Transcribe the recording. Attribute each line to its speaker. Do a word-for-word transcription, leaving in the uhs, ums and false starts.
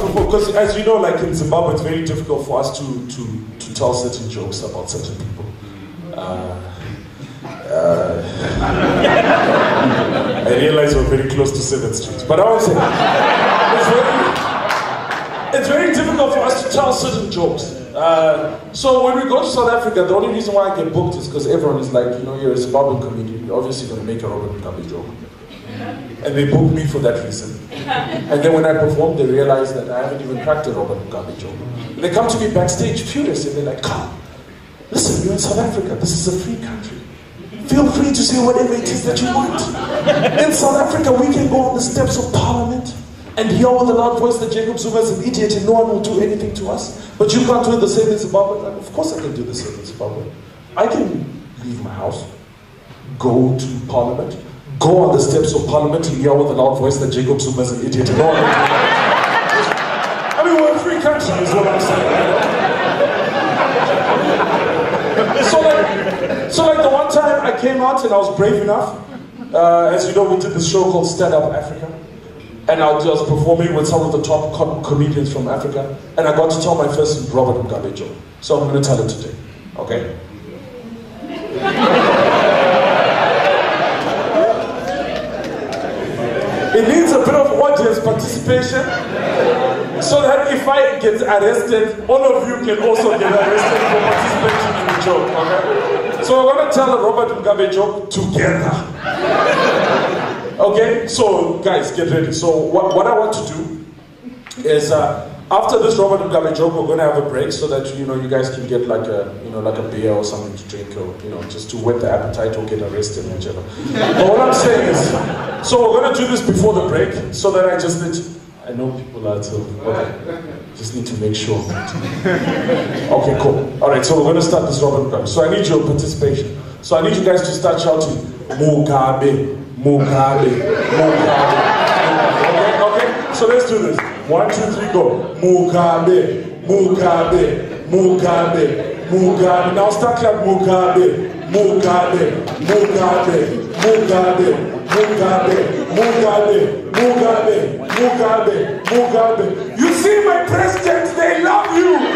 Speaker 1: because as you know, like in Zimbabwe, it's very difficult for us to, to, to tell certain jokes about certain people. Uh, uh, I realize we're very close to seventh street, but I won't say it's very, it's very difficult for us to tell certain jokes. Uh, so when we go to South Africa, the only reason why I get booked is because everyone is like, you know, you're a Zimbabwean comedian, you're obviously going to make a Robert Mugabe joke. And they book me for that reason. And then when I perform, they realize that I haven't even cracked a Robert Mugabe joke. And they come to me backstage furious and they're like, come, listen, you're in South Africa, this is a free country. Feel free to say whatever it is that you want. In South Africa, we can go on the steps of parliament and yell with a loud voice that Jacob Zuma is an idiot and no one will do anything to us. But you can't do the same in Zimbabwe. Like, of course I can do the same in Zimbabwe. I can leave my house, go to parliament, go on the steps of parliament and yell with a loud voice that Jacob Zuma is an idiot and no one will do anything. I mean, we're a free country is what I'm saying. So like, so like the one time I came out and I was brave enough, uh, as you know, we did this show called Stand Up Africa. And I was performing with some of the top com comedians from Africa, and I got to tell my first Robert Mugabe joke. So I'm going to tell it today, okay? It needs a bit of audience participation, so that if I get arrested, all of you can also get arrested for participating in the joke, okay? So we're going to tell a Robert Mugabe joke together. Okay, so guys, get ready. So what, what I want to do is uh, after this Robert Mugabe joke, we're going to have a break so that you know you guys can get like a you know like a beer or something to drink, or you know just to whet the appetite or get arrested, whichever. But what I'm saying is, so we're going to do this before the break so that I just need. To, I know people are too. Okay, just need to make sure. Okay, cool. All right, so we're going to start this Robert Mugabe. So I need your participation. So I need you guys to start shouting Mugabe. Mugabe, Mugabe. Okay, okay, so let's do this. One, two, three, go. Mugabe, Mugabe, Mugabe, Mugabe. Now start like Mugabe, Mugabe, Mugabe, Mugabe, Mugabe, Mugabe, Mugabe, Mugabe, Mugabe. You see my presidents, they love you.